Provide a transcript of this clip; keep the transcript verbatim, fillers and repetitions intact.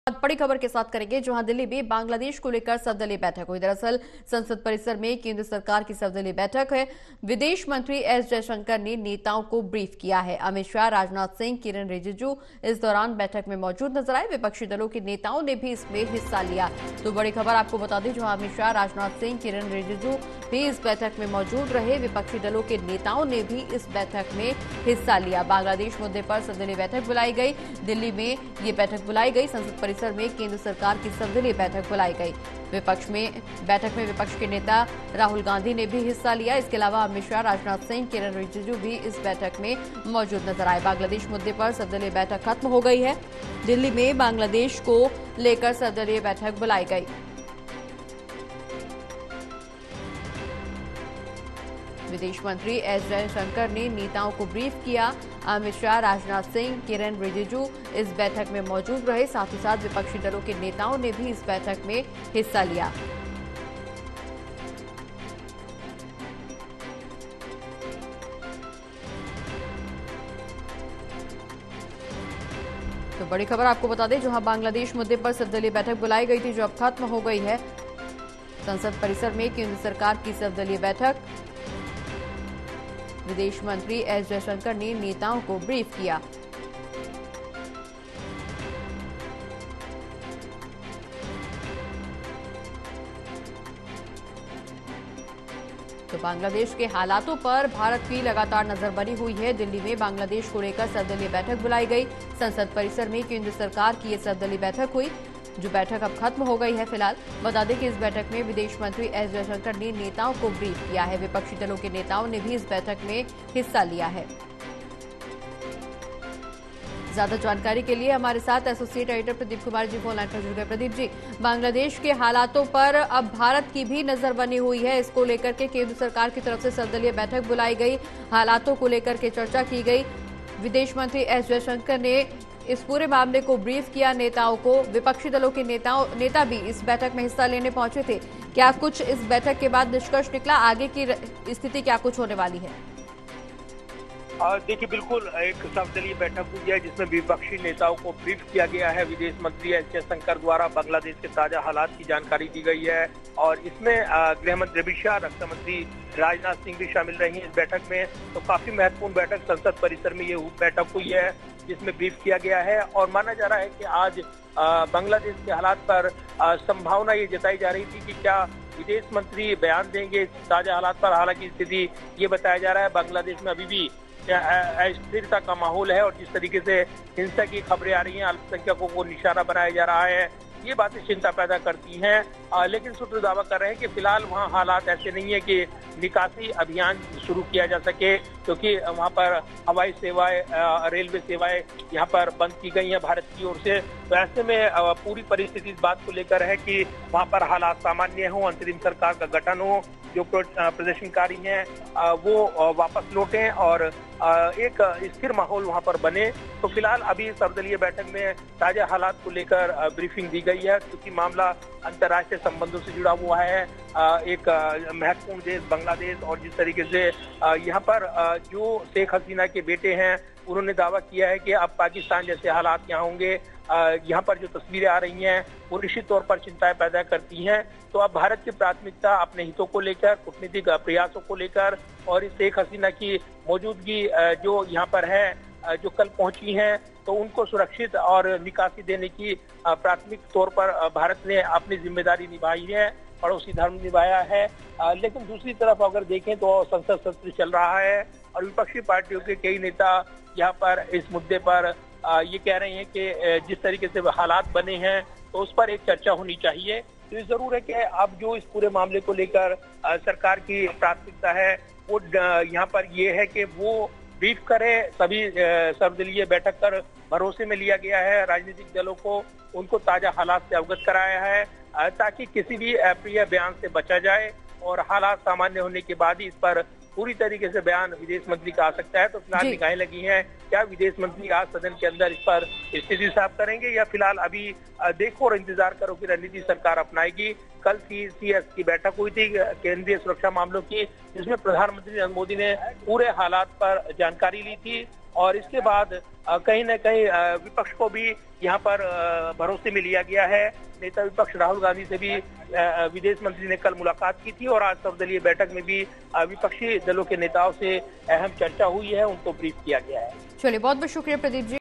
बड़ी खबर के साथ करेंगे, जहां दिल्ली में बांग्लादेश को लेकर सर्वदलीय बैठक हुई। दरअसल संसद परिसर में केंद्र सरकार की सर्वदलीय बैठक है। विदेश मंत्री एस जयशंकर ने नेताओं को ब्रीफ किया है। अमित शाह, राजनाथ सिंह, किरेन रिजिजू इस दौरान बैठक में मौजूद नजर आए। विपक्षी दलों के नेताओं ने भी इसमें हिस्सा लिया। तो बड़ी खबर आपको बता दें, जहां अमित शाह, राजनाथ सिंह, किरेन रिजिजू भी इस बैठक में मौजूद रहे। विपक्षी दलों के नेताओं ने भी इस बैठक में हिस्सा लिया। बांग्लादेश मुद्दे पर सर्वदलीय बैठक बुलाई गई। दिल्ली में ये बैठक बुलाई गई। संसद परिसर में केंद्र सरकार की सर्वदलीय बैठक बुलाई गई। विपक्ष में बैठक में विपक्ष के नेता राहुल गांधी ने भी हिस्सा लिया। इसके अलावा अमित शाह, राजनाथ सिंह, किरेन रिजिजू भी इस बैठक में मौजूद नजर आए। बांग्लादेश मुद्दे पर सर्वदलीय बैठक खत्म हो गई है। दिल्ली में बांग्लादेश को लेकर सर्वदलीय बैठक बुलाई गई। विदेश मंत्री एस जयशंकर ने नेताओं को ब्रीफ किया। अमित शाह, राजनाथ सिंह, किरेन रिजिजू इस बैठक में मौजूद रहे। साथ ही साथ विपक्षी दलों के नेताओं ने भी इस बैठक में हिस्सा लिया। तो बड़ी खबर आपको बता दें, जहां बांग्लादेश मुद्दे पर सर्वदलीय बैठक बुलाई गई थी, जो अब खत्म हो गई है। संसद परिसर में केंद्र सरकार की सर्वदलीय बैठक। विदेश मंत्री एस जयशंकर ने नेताओं को ब्रीफ किया। तो बांग्लादेश के हालातों पर भारत की लगातार नजर बनी हुई है। दिल्ली में बांग्लादेश को लेकर सर्वदलीय बैठक बुलाई गई। संसद परिसर में केंद्र सरकार की यह सर्वदलीय बैठक हुई, जो बैठक अब खत्म हो गई है। फिलहाल बता दें कि इस बैठक में विदेश मंत्री एस जयशंकर ने नेताओं को ब्रीफ किया है। विपक्षी दलों के नेताओं ने भी इस बैठक में हिस्सा लिया है। ज्यादा जानकारी के लिए हमारे साथ associate editor Pradeep Kumar ji phone line पर जुड़ गए। प्रदीप जी, बांग्लादेश के हालातों पर अब भारत की भी नजर बनी हुई है। इसको लेकर के केंद्र सरकार की तरफ से सर्वदलीय बैठक बुलाई गई, हालातों को लेकर के चर्चा की गई। विदेश मंत्री एस जयशंकर ने इस पूरे मामले को ब्रीफ किया नेताओं को। विपक्षी दलों के नेताओं नेता भी इस बैठक में हिस्सा लेने पहुंचे थे। क्या कुछ इस बैठक के बाद निष्कर्ष निकला? आगे की स्थिति क्या कुछ होने वाली है? देखिए, बिल्कुल एक सर्वदलीय बैठक हुई है जिसमें विपक्षी नेताओं को ब्रीफ किया गया है। विदेश मंत्री एस जयशंकर द्वारा बांग्लादेश के ताजा हालात की जानकारी दी गई है और इसमें गृह मंत्री अमित शाह, रक्षा मंत्री राजनाथ सिंह भी शामिल रही हैं इस बैठक में। तो काफी महत्वपूर्ण बैठक संसद परिसर में ये बैठक हुई है जिसमें ब्रीफ किया गया है और माना जा रहा है कि आज बांग्लादेश के हालात पर संभावना ये जताई जा रही थी कि क्या विदेश मंत्री बयान देंगे इस ताजा हालात पर। हालांकि स्थिति ये बताया जा रहा है बांग्लादेश में अभी भी अस्थिरता का माहौल है और जिस तरीके से हिंसा की खबरें आ रही हैं, अल्पसंख्यकों को निशाना बनाया जा रहा है, ये बातें चिंता पैदा करती हैं। आ, लेकिन सूत्र दावा कर रहे हैं कि फिलहाल वहाँ हालात ऐसे नहीं है कि निकासी अभियान शुरू किया जा सके, क्योंकि वहाँ पर हवाई सेवाएं, रेलवे सेवाएं यहाँ पर बंद की गई हैं भारत की ओर से। तो ऐसे में आ, पूरी परिस्थिति इस बात को लेकर है कि वहाँ पर हालात सामान्य हो, अंतरिम सरकार का गठन हो, जो प्रदर्शनकारी हैं वो वापस लौटें और एक स्थिर माहौल वहां पर बने। तो फिलहाल अभी सर्वदलीय बैठक में ताजा हालात को लेकर ब्रीफिंग दी गई है, क्योंकि मामला अंतर्राष्ट्रीय संबंधों से जुड़ा हुआ है। एक महत्वपूर्ण देश बांग्लादेश और जिस तरीके से यहाँ पर जो शेख हसीना के बेटे हैं उन्होंने दावा किया है कि अब पाकिस्तान जैसे हालात यहाँ होंगे। यहाँ पर जो तस्वीरें आ रही हैं वो निश्चित तौर पर चिंताएं पैदा करती हैं। तो अब भारत की प्राथमिकता अपने हितों को लेकर, कूटनीतिक प्रयासों को लेकर और इस शेख हसीना की मौजूदगी जो यहाँ पर है, जो कल पहुंची हैं, तो उनको सुरक्षित और निकासी देने की प्राथमिक तौर पर भारत ने अपनी जिम्मेदारी निभाई है, पड़ोसी धर्म निभाया है। लेकिन दूसरी तरफ अगर देखें तो संसद सत्र चल रहा है और विपक्षी पार्टियों के कई नेता यहाँ पर इस मुद्दे पर ये कह रहे हैं कि जिस तरीके से हालात बने हैं तो उस पर एक चर्चा होनी चाहिए। तो ये जरूर है कि अब जो इस पूरे मामले को लेकर सरकार की प्राथमिकता है वो यहाँ पर ये है कि वो ब्रीफ करे। सभी सर्वदलीय बैठक कर भरोसे में लिया गया है, राजनीतिक दलों को उनको ताजा हालात से अवगत कराया है ताकि किसी भी अप्रिय बयान से बचा जाए और हालात सामान्य होने के बाद ही इस पर पूरी तरीके से बयान विदेश मंत्री का आ सकता है। तो फिलहाल निगाहें लगी हैं, क्या विदेश मंत्री आज सदन के अंदर इस पर स्थिति साफ करेंगे या फिलहाल अभी देखो और इंतजार करो की रणनीति सरकार अपनाएगी। कल सी सी एस की बैठक हुई थी केंद्रीय सुरक्षा मामलों की, जिसमें प्रधानमंत्री नरेंद्र मोदी ने पूरे हालात पर जानकारी ली थी और इसके बाद कहीं न कहीं विपक्ष को भी यहाँ पर भरोसे में लिया गया है। नेता विपक्ष राहुल गांधी से भी विदेश मंत्री ने कल मुलाकात की थी और आज सर्वदलीय बैठक में भी विपक्षी दलों के नेताओं से अहम चर्चा हुई है, उनको ब्रीफ किया गया है। चलिए, बहुत बहुत शुक्रिया प्रदीप जी।